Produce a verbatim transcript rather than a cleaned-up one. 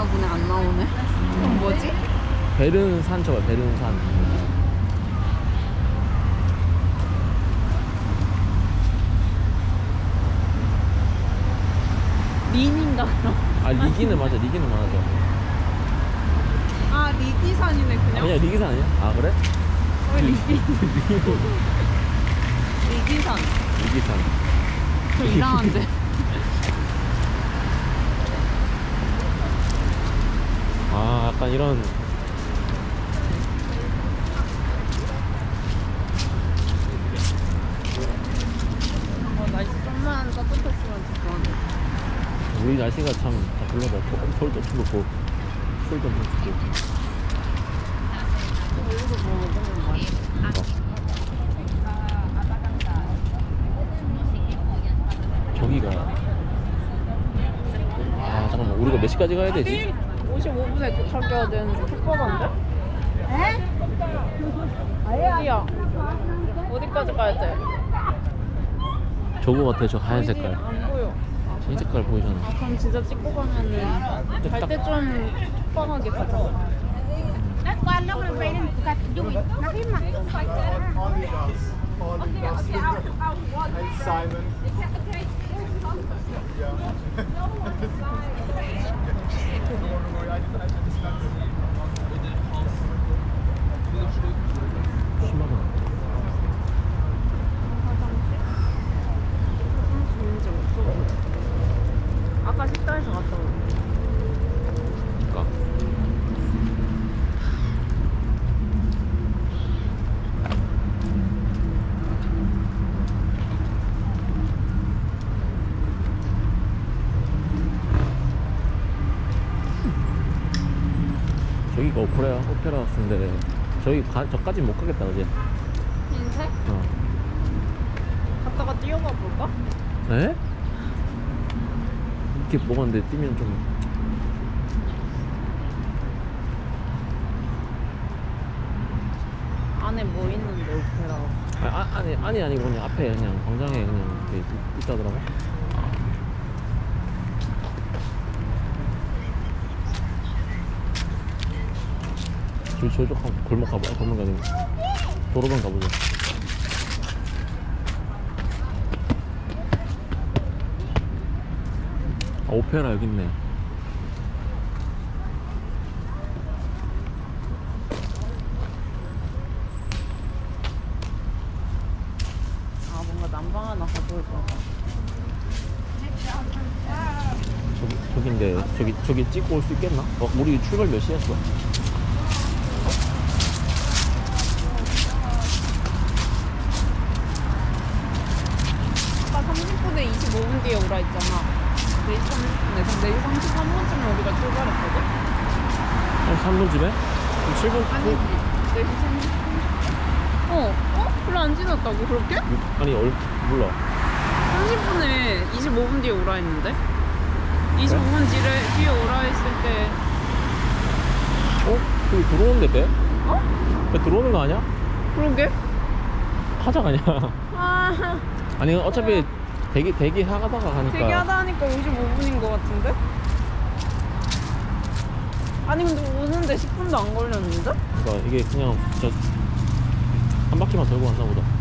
산이나 보네. 안 나오네. 그럼 뭐지? 베른산 저거 베른산. 린인가 그럼? 아 리기는 맞아. 리기는 맞아. 아 리기산이네 그냥? 아니야 리기산 아니야? 아 그래? 어 리기 리기산. 리기산. 좀 이상한데. 아 약간 이런 어 날씨 좀만 따뜻했으면 좋겠는데. 우리 날씨가 참 다 별로다. 서울도 춥고 서울도 춥고. 여기서 뭐 먹으면 맛있어. 저기가 아 잠깐만 우리가 몇 시까지 가야 되지? 오십오 분에 도착해야 되는데 촉박한데? 에? 어디야? 어디까지 가야 돼? 저거 같아. 저 하얀 색깔. 안 보여. 흰 색깔 보이잖아. 아, 그럼 진짜 찍고 가면은 갈 때 좀 촉박하게 가자. 십만 원. 아까 식당에서 갔다 오는데. 그러니까. 저기가 오페라 오페라 하우스인데 저기 가, 저까지 못 가겠다 그지? 흰색? 어. 갔다가 뛰어가 볼까? 에? 이렇게 먹었는데 뛰면 좀 안에 뭐 있는데 오페라 하우스? 아, 아, 아니 아니 아니고 그냥 앞에 그냥 광장에 그냥 이렇게 있다더라고. 저 저쪽 한 골목 가봐. 골목 가는 도로변 가보자. 아, 오페라 여기 있네. 아 뭔가 난방 하나 가져올까 봐. 저기 저기인데 저기 저기 찍고 올 수 있겠나? 어 우리 출발 몇 시였어? 아까 삼십 분에 이십오 분 뒤에 오라 했잖아. 네 시 삼십 분에. 그럼 네 시 삼십삼 분쯤에 우리가 출발했거든? 한 삼 분쯤에? 그럼 칠 분? 아니지. 네 시 삼십 분. 어? 어? 별로 안 지났다고 그렇게? 아니 얼 몰라. 삼십 분에 이십오 분 뒤에 오라 했는데? 이십오 분 뒤에, 뒤에 오라 했을 때 어? 저기 들어오는데 배? 어? 배 들어오는 거 아니야? 그러게? 타작 아니야? 아 아니 어차피 대기 대기 하다가 가니까. 대기하다 하니까 오십오 분인 것 같은데? 아니 근데 오는데 십 분도 안 걸렸는데? 그러니까 이게 그냥 저 한 바퀴만 돌고 왔나 보다.